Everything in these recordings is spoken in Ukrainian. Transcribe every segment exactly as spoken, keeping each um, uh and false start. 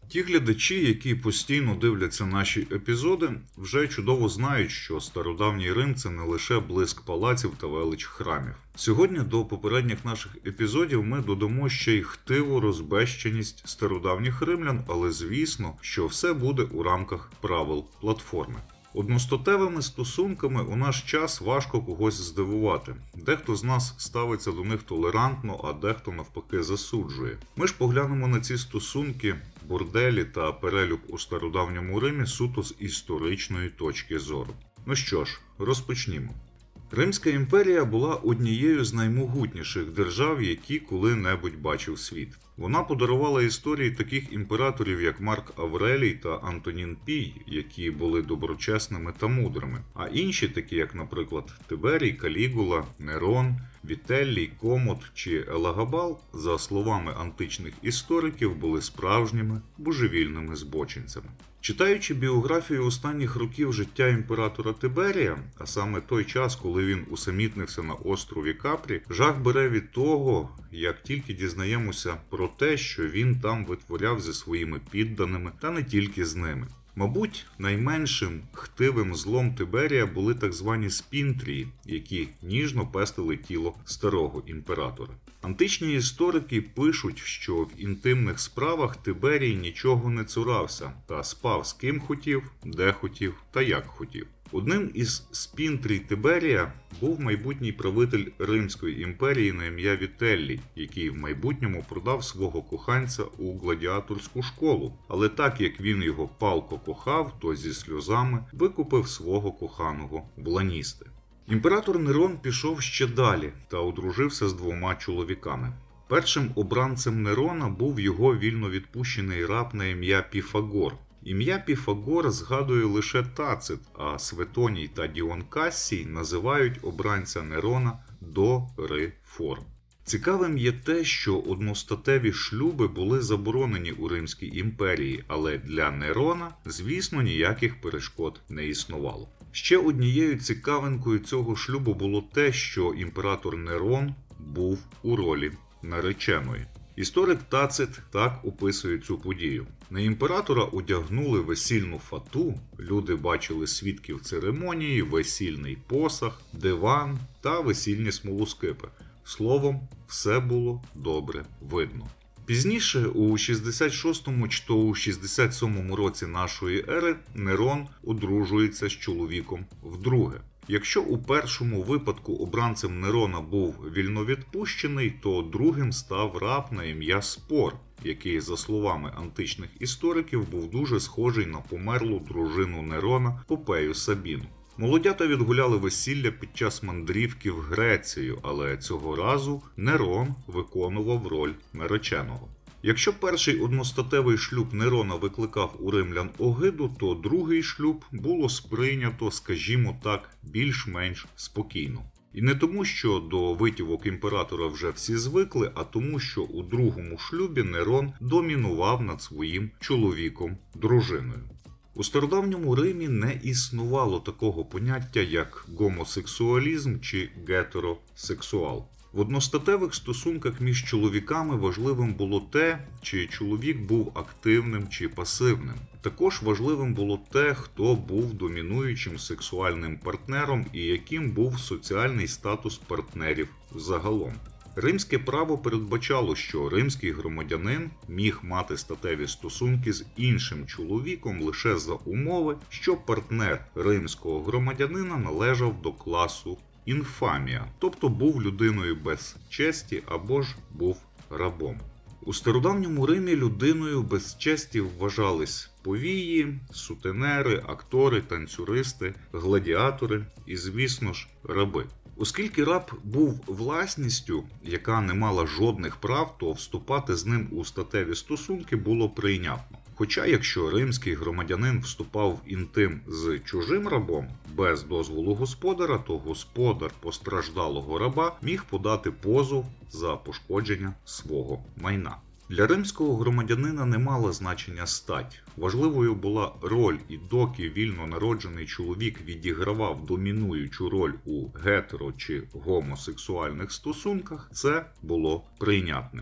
Ті глядачі, які постійно дивляться наші епізоди, вже чудово знають, що стародавній Рим – це не лише блиск палаців та велич храмів. Сьогодні до попередніх наших епізодів ми додамо ще й хтиву розбещеність стародавніх римлян, але звісно, що все буде у рамках правил платформи. Одностатевими стосунками у наш час важко когось здивувати. Дехто з нас ставиться до них толерантно, а дехто навпаки засуджує. Ми ж поглянемо на ці стосунки, борделі та перелюб у стародавньому Римі суто з історичної точки зору. Ну що ж, розпочнімо. Римська імперія була однією з наймогутніших держав, які коли-небудь бачив світ. Вона подарувала історії таких імператорів, як Марк Аврелій та Антонін Пій, які були доброчесними та мудрими. А інші, такі як, наприклад, Тиберій, Калігула, Нерон, Вітеллій, Комот чи Елагабал, за словами античних істориків, були справжніми божевільними збочинцями. Читаючи біографію останніх років життя імператора Тиберія, а саме той час, коли він усамітнився на острові Капрі, жах бере від того, як тільки дізнаємося про те, що він там витворяв зі своїми підданими, та не тільки з ними. Мабуть, найменшим хтивим злом Тиберія були так звані спінтрії, які ніжно пестили тіло старого імператора. Античні історики пишуть, що в інтимних справах Тиберій нічого не цурався та спав з ким хотів, де хотів та як хотів. Одним із спінтрій Тиберія був майбутній правитель Римської імперії на ім'я Вітеллій, який в майбутньому продав свого коханця у гладіаторську школу. Але так як він його палко кохав, то зі сльозами викупив свого коханого в ланісти. Імператор Нерон пішов ще далі та одружився з двома чоловіками. Першим обранцем Нерона був його вільновідпущений раб на ім'я Піфагор. Ім'я Піфагор згадує лише Тацит, а Светоній та Діон Кассій називають обранця Нерона до ри фор. Цікавим є те, що одностатеві шлюби були заборонені у Римській імперії, але для Нерона, звісно, ніяких перешкод не існувало. Ще однією цікавинкою цього шлюбу було те, що імператор Нерон був у ролі нареченої. Історик Тацит так описує цю подію. На імператора одягнули весільну фату, люди бачили свідків церемонії, весільний посаг, диван та весільні смолоскипи. Словом, все було добре видно. Пізніше, у шістдесят шостому чи то у шістдесят сьомому році нашої ери, Нерон одружується з чоловіком вдруге. Якщо у першому випадку обранцем Нерона був вільновідпущений, то другим став раб на ім'я Спор, який, за словами античних істориків, був дуже схожий на померлу дружину Нерона Попею Сабіну. Молодята відгуляли весілля під час мандрівки в Грецію, але цього разу Нерон виконував роль нареченого. Якщо перший одностатевий шлюб Нерона викликав у римлян огиду, то другий шлюб було сприйнято, скажімо так, більш-менш спокійно. І не тому, що до витівок імператора вже всі звикли, а тому, що у другому шлюбі Нерон домінував над своїм чоловіком-дружиною. У стародавньому Римі не існувало такого поняття, як гомосексуалізм чи гетеросексуал. В одностатевих стосунках між чоловіками важливим було те, чи чоловік був активним чи пасивним. Також важливим було те, хто був домінуючим сексуальним партнером і яким був соціальний статус партнерів загалом. Римське право передбачало, що римський громадянин міг мати статеві стосунки з іншим чоловіком лише за умови, що партнер римського громадянина належав до класу інфамія, тобто був людиною без честі або ж був рабом. У стародавньому Римі людиною без честі вважались повії, сутенери, актори, танцюристи, гладіатори і, звісно ж, раби. Оскільки раб був власністю, яка не мала жодних прав, то вступати з ним у статеві стосунки було прийнятно. Хоча, якщо римський громадянин вступав в інтим з чужим рабом без дозволу господара, то господар постраждалого раба міг подати позов за пошкодження свого майна. Для римського громадянина не мала значення стать. Важливою була роль, і доки вільно народжений чоловік відігравав домінуючу роль у гетеро- чи гомосексуальних стосунках, це було прийнятним.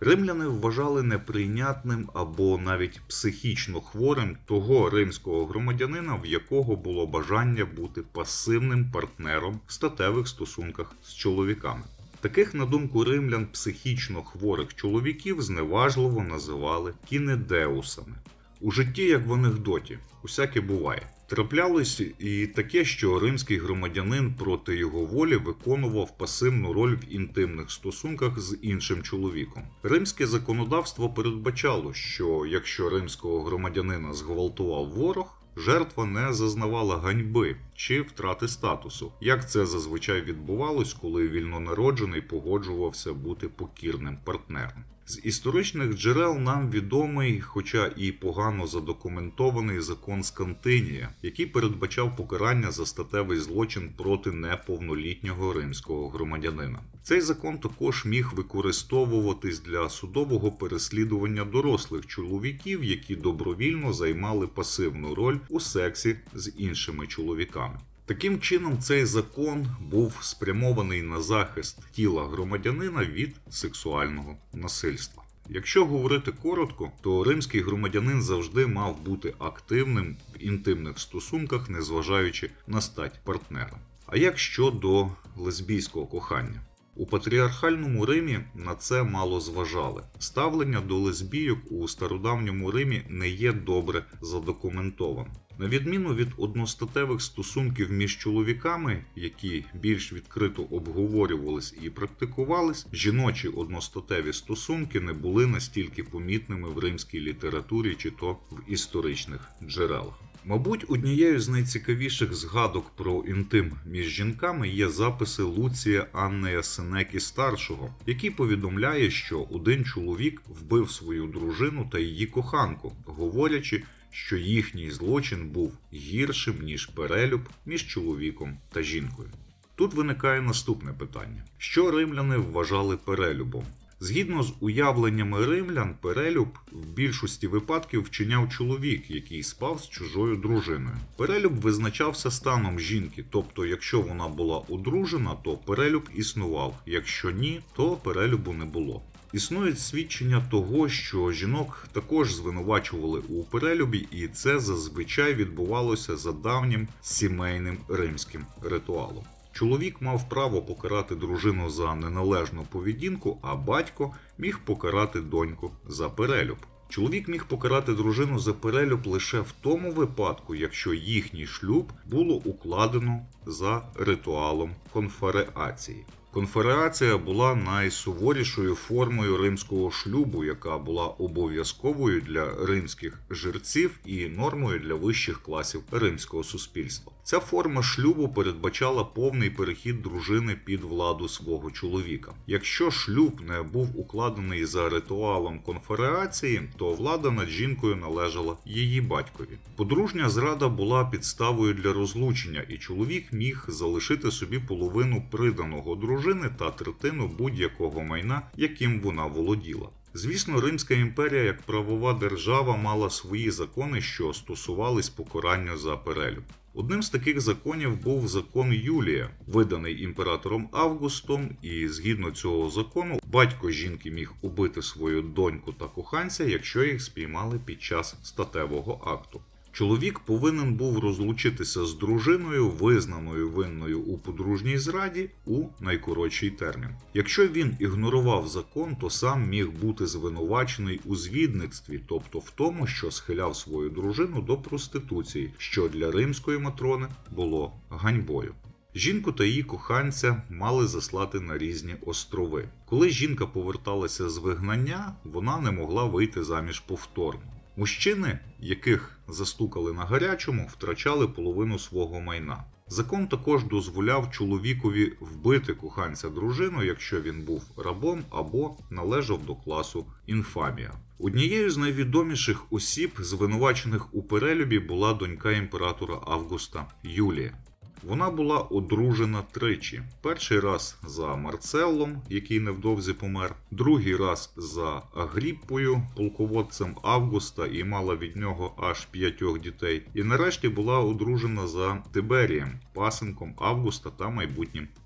Римляни вважали неприйнятним або навіть психічно хворим того римського громадянина, в якого було бажання бути пасивним партнером в статевих стосунках з чоловіками. Таких, на думку римлян, психічно хворих чоловіків зневажливо називали кінедеусами. У житті, як в анекдоті, усяке буває. Траплялось і таке, що римський громадянин проти його волі виконував пасивну роль в інтимних стосунках з іншим чоловіком. Римське законодавство передбачало, що якщо римського громадянина зґвалтував ворог, жертва не зазнавала ганьби чи втрати статусу, як це зазвичай відбувалось, коли вільнонароджений погоджувався бути покірним партнером. З історичних джерел нам відомий, хоча і погано задокументований закон Скантинія, який передбачав покарання за статевий злочин проти неповнолітнього римського громадянина. Цей закон також міг використовуватись для судового переслідування дорослих чоловіків, які добровільно займали пасивну роль у сексі з іншими чоловіками. Таким чином, цей закон був спрямований на захист тіла громадянина від сексуального насильства. Якщо говорити коротко, то римський громадянин завжди мав бути активним в інтимних стосунках, незважаючи на стать партнера. А як щодо лесбійського кохання? У патріархальному Римі на це мало зважали. Ставлення до лесбійок у стародавньому Римі не є добре задокументовано. На відміну від одностатевих стосунків між чоловіками, які більш відкрито обговорювались і практикувались, жіночі одностатеві стосунки не були настільки помітними в римській літературі чи то в історичних джерелах. Мабуть, однією з найцікавіших згадок про інтим між жінками є записи Луція Аннея Сенеки Старшого, який повідомляє, що один чоловік вбив свою дружину та її коханку, говорячи, що їхній злочин був гіршим, ніж перелюб між чоловіком та жінкою. Тут виникає наступне питання. Що римляни вважали перелюбом? Згідно з уявленнями римлян, перелюб в більшості випадків вчиняв чоловік, який спав з чужою дружиною. Перелюб визначався станом жінки, тобто якщо вона була одружена, то перелюб існував, якщо ні, то перелюбу не було. Існують свідчення того, що жінок також звинувачували у перелюбі, і це зазвичай відбувалося за давнім сімейним римським ритуалом. Чоловік мав право покарати дружину за неналежну поведінку, а батько міг покарати доньку за перелюб. Чоловік міг покарати дружину за перелюб лише в тому випадку, якщо їхній шлюб було укладено за ритуалом конфереації. Конфереація була найсуворішою формою римського шлюбу, яка була обов'язковою для римських жерців і нормою для вищих класів римського суспільства. Ця форма шлюбу передбачала повний перехід дружини під владу свого чоловіка. Якщо шлюб не був укладений за ритуалом конфереації, то влада над жінкою належала її батькові. Подружня зрада була підставою для розлучення, і чоловік міг залишити собі половину приданого дружини та третину будь-якого майна, яким вона володіла. Звісно, Римська імперія як правова держава мала свої закони, що стосувались покарання за перелюб. Одним з таких законів був закон Юлія, виданий імператором Августом, і згідно цього закону батько жінки міг убити свою доньку та коханця, якщо їх спіймали під час статевого акту. Чоловік повинен був розлучитися з дружиною, визнаною винною у подружній зраді, у найкоротший термін. Якщо він ігнорував закон, то сам міг бути звинувачений у звідництві, тобто в тому, що схиляв свою дружину до проституції, що для римської матрони було ганьбою. Жінку та її коханця мали заслати на різні острови. Коли жінка поверталася з вигнання, вона не могла вийти заміж повторно. Мужчини, яких застукали на гарячому, втрачали половину свого майна. Закон також дозволяв чоловікові вбити коханця дружину, якщо він був рабом або належав до класу інфамія. Однією з найвідоміших осіб, звинувачених у перелюбі, була донька імператора Августа Юлія. Вона була одружена тричі. Перший раз за Марцеллом, який невдовзі помер, другий раз за Агріппою, полководцем Августа, і мала від нього аж п'ятьох дітей. І нарешті була одружена за Тиберієм, пасенком Августа та майбутнім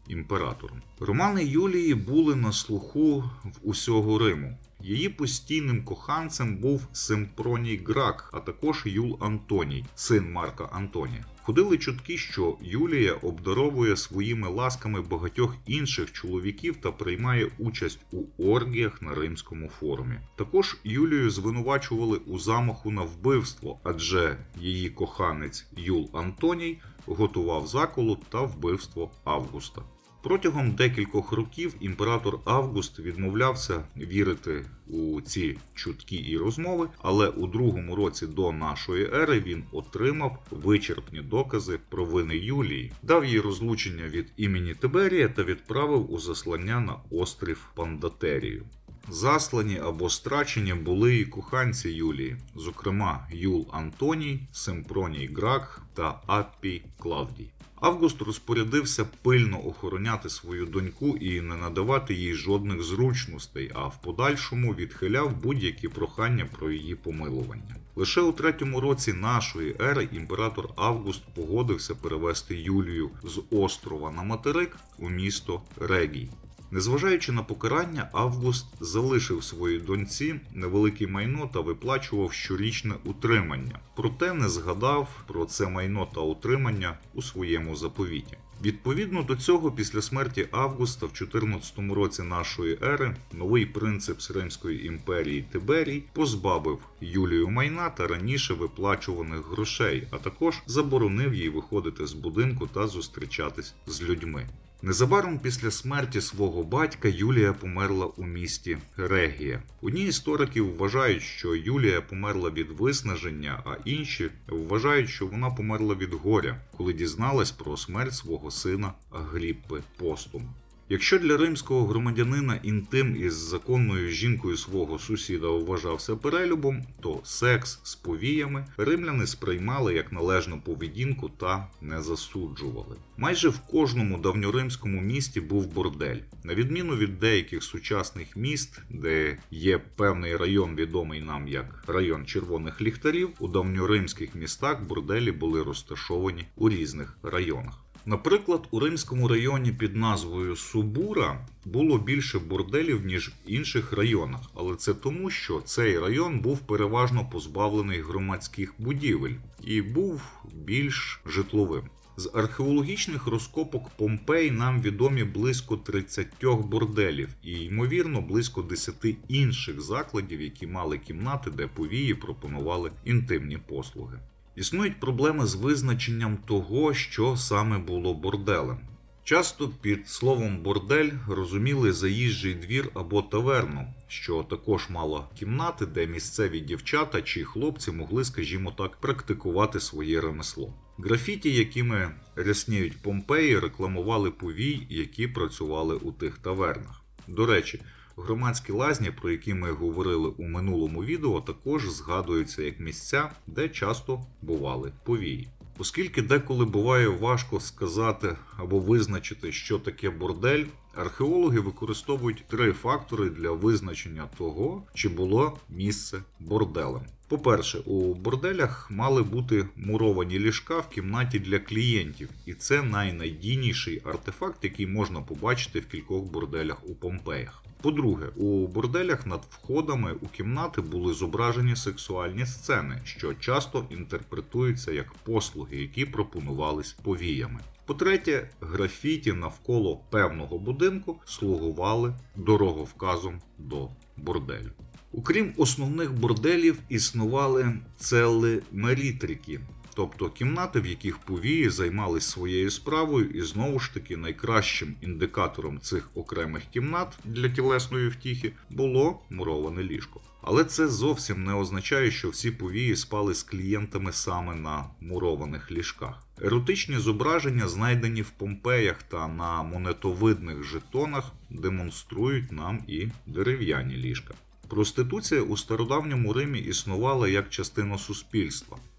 імператором. Романи Юлії були на слуху в усього Риму. Її постійним коханцем був Семпроній Грак, а також Юл Антоній, син Марка Антонія. Ходили чутки, що Юлія обдаровує своїми ласками багатьох інших чоловіків та приймає участь у оргіях на Римському форумі. Також Юлію звинувачували у замаху на вбивство, адже її коханець Юл Антоній готував заколот та вбивство Августа. Протягом декількох років імператор Август відмовлявся вірити у ці чутки і розмови, але у другому році до нашої ери він отримав вичерпні докази про вини Юлії, дав їй розлучення від імені Тиберія та відправив у заслання на острів Пандатерію. Заслані або страчені були і коханці Юлії, зокрема Юл Антоній, Семпроній Грак та Аппій Клавдій. Август розпорядився пильно охороняти свою доньку і не надавати їй жодних зручностей, а в подальшому відхиляв будь-які прохання про її помилування. Лише у третьому році нашої ери імператор Август погодився перевести Юлію з острова на материк у місто Регій. Незважаючи на покарання, Август залишив своїй доньці невелике майно та виплачував щорічне утримання, проте не згадав про це майно та утримання у своєму заповіті. Відповідно до цього, після смерті Августа в чотирнадцятому році нашої ери новий принцип Римської імперії Тиберій позбавив Юлію майна та раніше виплачуваних грошей, а також заборонив їй виходити з будинку та зустрічатись з людьми. Незабаром після смерті свого батька Юлія померла у місті Регія. Одні історики вважають, що Юлія померла від виснаження, а інші вважають, що вона померла від горя, коли дізналась про смерть свого сина Агріппи Постума. Якщо для римського громадянина інтим із законною жінкою свого сусіда вважався перелюбом, то секс з повіями римляни сприймали як належну поведінку та не засуджували. Майже в кожному давньоримському місті був бордель. На відміну від деяких сучасних міст, де є певний район, відомий нам як район червоних ліхтарів, у давньоримських містах борделі були розташовані у різних районах. Наприклад, у римському районі під назвою Субура було більше борделів, ніж в інших районах, але це тому, що цей район був переважно позбавлений громадських будівель і був більш житловим. З археологічних розкопок Помпей нам відомі близько тридцять борделів і, ймовірно, близько десяти інших закладів, які мали кімнати, де повії пропонували інтимні послуги. Існують проблеми з визначенням того, що саме було борделем. Часто під словом бордель розуміли заїжджий двір або таверну, що також мало кімнати, де місцеві дівчата чи хлопці могли, скажімо так, практикувати своє ремесло. Графіті, якими рясніють Помпеї, рекламували повій, які працювали у тих тавернах. До речі, громадські лазні, про які ми говорили у минулому відео, також згадуються як місця, де часто бували повії. Оскільки деколи буває важко сказати або визначити, що таке бордель, археологи використовують три фактори для визначення того, чи було місце борделем. По-перше, у борделях мали бути муровані ліжка в кімнаті для клієнтів, і це найнадійніший артефакт, який можна побачити в кількох борделях у Помпеях. По-друге, у борделях над входами у кімнати були зображені сексуальні сцени, що часто інтерпретуються як послуги, які пропонувались повіями. По-третє, графіті навколо певного будинку слугували дороговказом до борделю. Окрім основних борделів, існували цели мерітрики, тобто кімнати, в яких повії займались своєю справою, і знову ж таки найкращим індикатором цих окремих кімнат для тілесної втіхи було муроване ліжко. Але це зовсім не означає, що всі повії спали з клієнтами саме на мурованих ліжках. Еротичні зображення, знайдені в Помпеях та на монетовидних жетонах, демонструють нам і дерев'яні ліжка. Проституція у стародавньому Римі існувала як частина суспільства.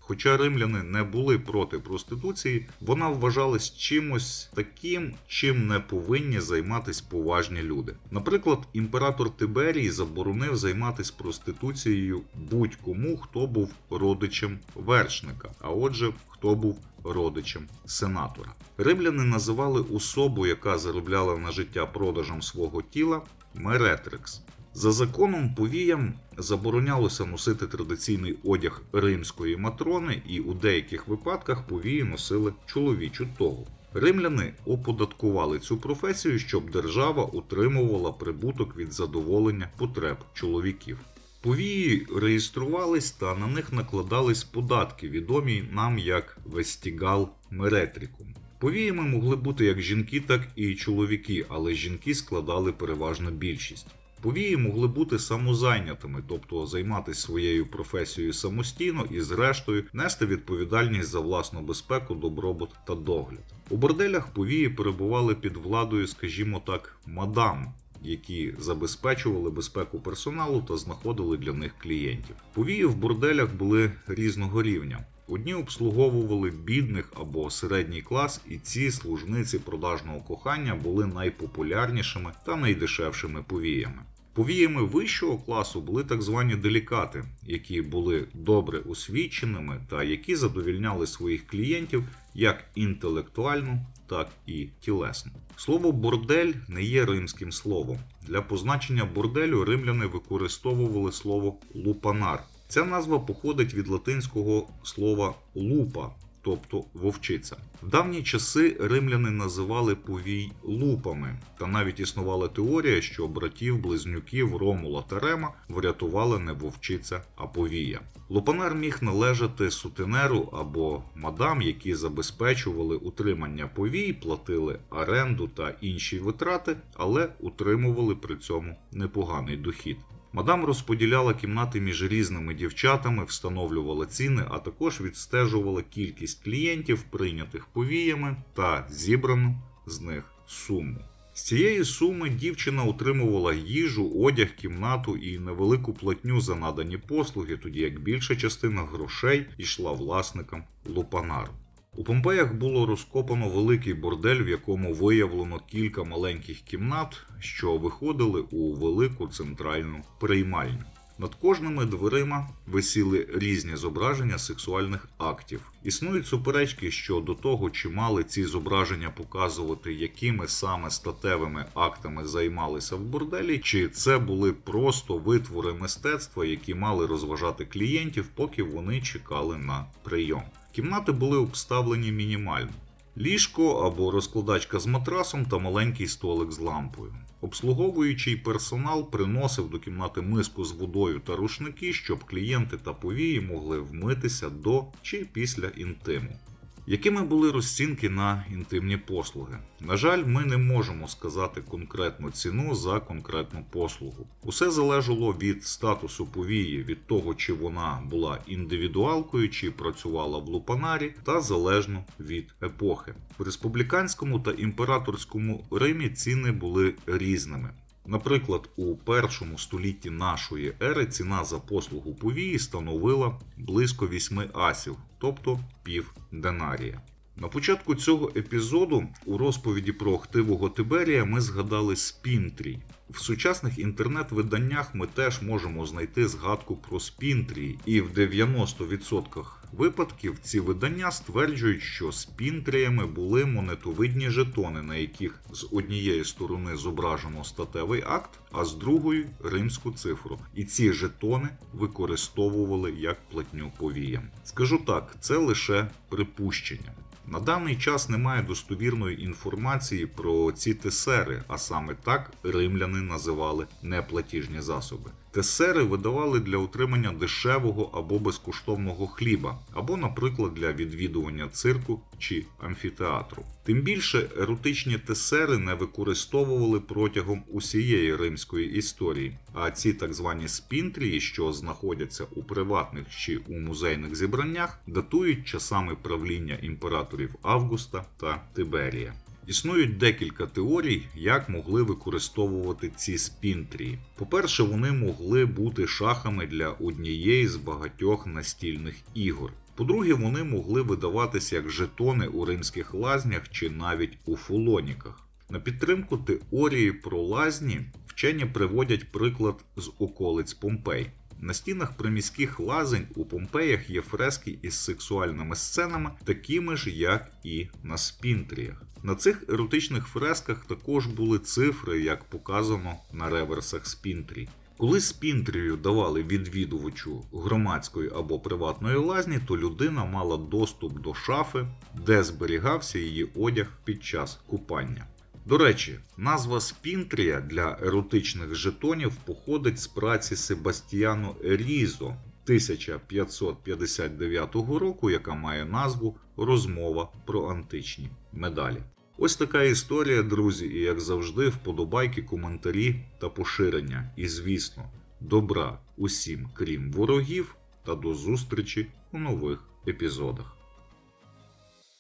Хоча римляни не були проти проституції, вона вважалась чимось таким, чим не повинні займатися поважні люди. Наприклад, імператор Тиберій заборонив займатися проституцією будь-кому, хто був родичем вершника, а отже, хто був родичем сенатора. Римляни називали особу, яка заробляла на життя продажем свого тіла, меретрикс. За законом повіям заборонялося носити традиційний одяг римської матрони, і у деяких випадках повії носили чоловічу тогу. Римляни оподаткували цю професію, щоб держава утримувала прибуток від задоволення потреб чоловіків. Повії реєструвались та на них накладались податки, відомі нам як вестігал меретрикум. Повіями могли бути як жінки, так і чоловіки, але жінки складали переважно більшість. Повії могли бути самозайнятими, тобто займатися своєю професією самостійно і зрештою нести відповідальність за власну безпеку, добробут та догляд. У борделях повії перебували під владою, скажімо так, мадам, які забезпечували безпеку персоналу та знаходили для них клієнтів. Повії в борделях були різного рівня. Одні обслуговували бідних або середній клас, і ці служниці продажного кохання були найпопулярнішими та найдешевшими повіями. Повіями вищого класу були так звані делікати, які були добре освіченими та які задовільняли своїх клієнтів як інтелектуально, так і тілесно. Слово «бордель» не є римським словом. Для позначення борделю римляни використовували слово «лупанар». Ця назва походить від латинського слова «лупа», тобто вовчиця. В давні часи римляни називали повій лупами, та навіть існувала теорія, що братів-близнюків Ромула та Рема врятувала не вовчиця, а повія. Лупанар міг належати сутенеру або мадам, які забезпечували утримання повій, платили оренду та інші витрати, але утримували при цьому непоганий дохід. Мадам розподіляла кімнати між різними дівчатами, встановлювала ціни, а також відстежувала кількість клієнтів, прийнятих повіями, та зібрану з них суму. З цієї суми дівчина отримувала їжу, одяг, кімнату і невелику платню за надані послуги, тоді як більша частина грошей йшла власникам лупанару. У Помпеях було розкопано великий бордель, в якому виявлено кілька маленьких кімнат, що виходили у велику центральну приймальню. Над кожними дверима висіли різні зображення сексуальних актів. Існують суперечки щодо того, чи мали ці зображення показувати, якими саме статевими актами займалися в борделі, чи це були просто витвори мистецтва, які мали розважати клієнтів, поки вони чекали на прийом. Кімнати були обставлені мінімально. Ліжко або розкладачка з матрасом та маленький столик з лампою. Обслуговуючий персонал приносив до кімнати миску з водою та рушники, щоб клієнти та повії могли вмитися до чи після інтиму. Якими були розцінки на інтимні послуги? На жаль, ми не можемо сказати конкретну ціну за конкретну послугу. Усе залежало від статусу повії, від того, чи вона була індивідуалкою, чи працювала в лупанарі, та залежно від епохи. В республіканському та імператорському Римі ціни були різними. Наприклад, у першому столітті нашої ери ціна за послугу повії становила близько вісьми асів, тобто пів динарія. На початку цього епізоду у розповіді про хтивого Тиберія ми згадали спінтрій. В сучасних інтернет-виданнях ми теж можемо знайти згадку про спінтрій, і в дев'яноста відсотках випадків ці видання стверджують, що спінтріями були монетовидні жетони, на яких з однієї сторони зображено статевий акт, а з другої – римську цифру. І ці жетони використовували як платню повіям. Скажу так, це лише припущення. На даний час немає достовірної інформації про ці тесери, а саме так римляни називали неплатіжні засоби. Тесери видавали для отримання дешевого або безкоштовного хліба, або, наприклад, для відвідування цирку чи амфітеатру. Тим більше, еротичні тесери не використовували протягом усієї римської історії, а ці так звані спінтрії, що знаходяться у приватних чи у музейних зібраннях, датують часами правління імператорів Августа та Тиберія. Існують декілька теорій, як могли використовувати ці спінтрії. По-перше, вони могли бути шахами для однієї з багатьох настільних ігор. По-друге, вони могли видаватися як жетони у римських лазнях чи навіть у фулоніках. На підтримку теорії про лазні вчені приводять приклад з околиць Помпей. На стінах приміських лазень у Помпеях є фрески із сексуальними сценами, такими ж, як і на спінтріях. На цих еротичних фресках також були цифри, як показано на реверсах спінтрій. Коли спінтрію давали відвідувачу громадської або приватної лазні, то людина мала доступ до шафи, де зберігався її одяг під час купання. До речі, назва спінтрія для еротичних жетонів походить з праці Себастьяно Ерізо тисяча п'ятсот п'ятдесят дев'ятого року, яка має назву «Розмова про античні медалі». Ось така історія, друзі, і як завжди, вподобайки, коментарі та поширення. І, звісно, добра усім, крім ворогів, та до зустрічі у нових епізодах.